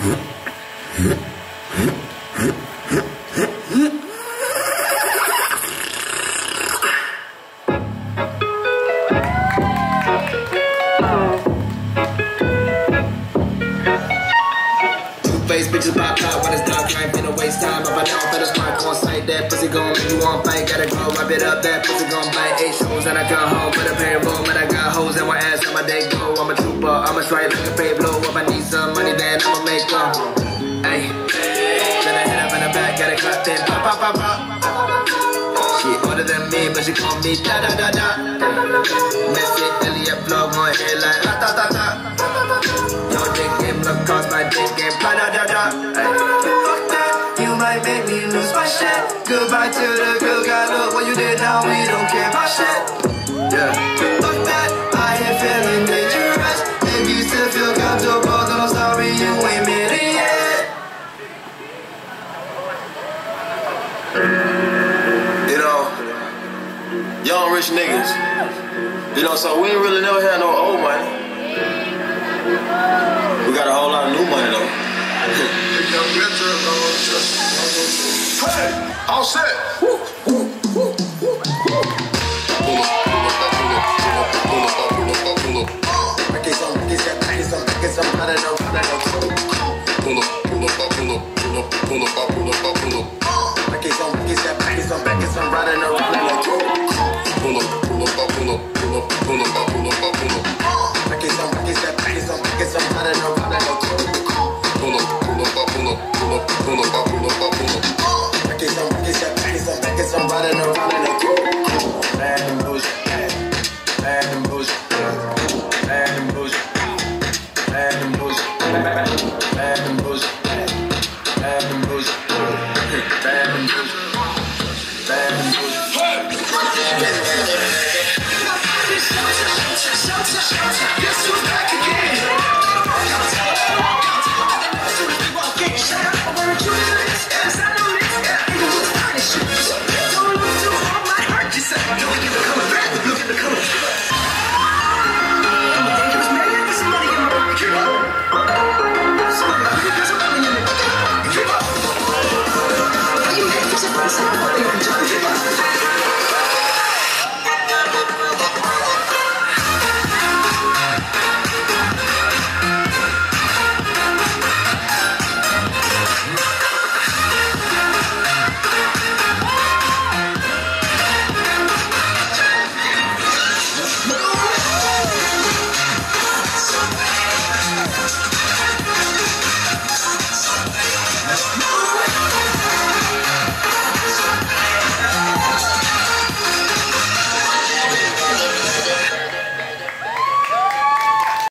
Bitches pop out when it's dark, I ain't finna waste time. If I don't feel the spark on sight, that pussy gon' make you want fight. Gotta go, wrap it up, that pussy gon' bite. 8 shows and I come home with a payroll, and I got hoes in my ass on my day go. I'm a trooper, I'ma strike like a pay blow. If I need some money, then I'ma make them. Ayy, then I hit up in the back, got a clap, then pop, pop, pop, pop. She older than me, but she call me da da da da. Messy Elliot vlog on air like la ta ta ta. Your dick game look cause my dick game blah da da da. Fuck that, you might make me lose my shit. Goodbye to the good guy, look what you did now, we don't care about shit. Yeah, fuck that, I ain't feeling dangerous. If you still feel comfortable, then I'm sorry you ain't made it yet. You know, young rich niggas, you know, so we ain't really never had no old money. We got a whole lot of new money though. Hey, all set. Pull up,